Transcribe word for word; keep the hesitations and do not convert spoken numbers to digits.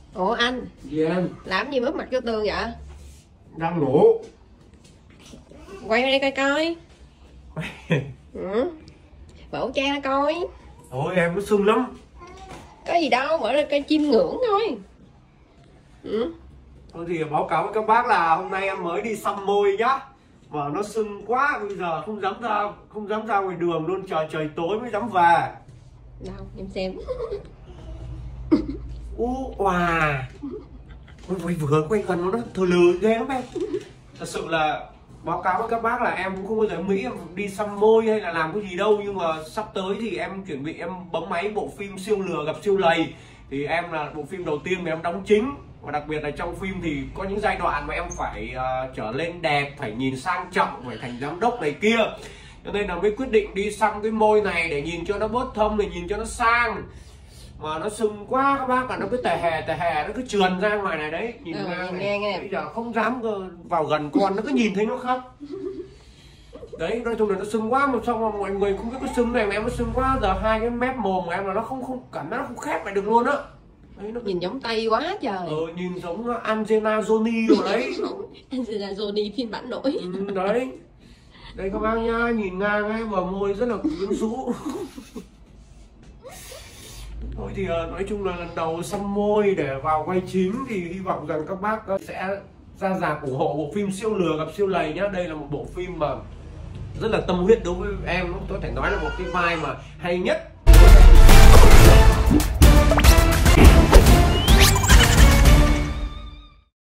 Ủa anh? Gì em? Làm gì ướp mặt cho Tường vậy? Đang ngủ. Quay đây coi coi. Ừ. Vỗ cha coi. Ôi em nó sưng lắm. Có gì đâu, mở ra coi chiêm ngưỡng thôi. Ừ. Thôi thì báo cáo với các bác là hôm nay em mới đi xăm môi nhá. Mà nó sưng quá, bây giờ không dám ra không dám ra ngoài đường luôn, chờ trời tối mới dám về. Đâu, em xem. Ú wow. Ôi vừa quay gần nó thờ lừ ghê lắm em. Thật sự là báo cáo với các bác là em cũng không bao giờ nghĩ em đi xăm môi hay là làm cái gì đâu. Nhưng mà sắp tới thì em chuẩn bị em bấm máy bộ phim Siêu Lừa Gặp Siêu Lầy. Thì em là bộ phim đầu tiên mà em đóng chính. Và đặc biệt là trong phim thì có những giai đoạn mà em phải uh, trở lên đẹp, phải nhìn sang trọng, phải thành giám đốc này kia. Cho nên là mới quyết định đi xăm cái môi này để nhìn cho nó bớt thâm, để nhìn cho nó sang. Mà nó sưng quá các bác, là nó cứ tè hè tè hè, nó cứ trườn ra ngoài này đấy. Nhìn ừ, ngang nghe nghe. bây giờ không dám vào gần con, nó cứ nhìn thấy nó khóc. Đấy, nói chung là nó sưng quá, mà sao mà mọi người không biết cái sưng này mà em nó sưng quá. Giờ hai cái mép mồm của em là nó không không cảm giác nó không khép lại được luôn á. Đấy, nó... Nhìn giống Tây quá trời. Ừ, nhìn giống Angelina Jolie rồi đấy. Angelina Jolie phiên bản nổi. Ừ, đấy. Đây các bác nhá, nhìn ngang ấy, bờ môi rất là quyến rũ. Thôi thì nói chung là lần đầu xăm môi để vào quay chính thì hy vọng rằng các bác sẽ ra rạp ủng hộ bộ phim Siêu Lừa Gặp Siêu Lầy nhá. Đây là một bộ phim mà rất là tâm huyết đối với em, có thể nói là một cái vai mà hay nhất